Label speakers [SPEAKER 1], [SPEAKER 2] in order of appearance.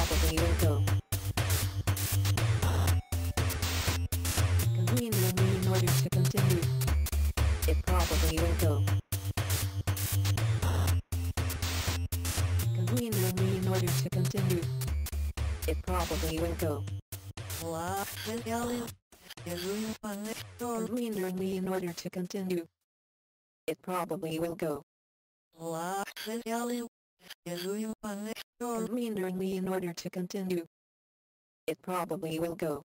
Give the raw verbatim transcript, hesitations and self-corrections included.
[SPEAKER 1] probably will go. Conveniently in order to continue. It probably will go. Conveniently in order to continue. It probably will go. Conveniently in order to continue. It probably will go. Conveniently in order to continue. It probably will go.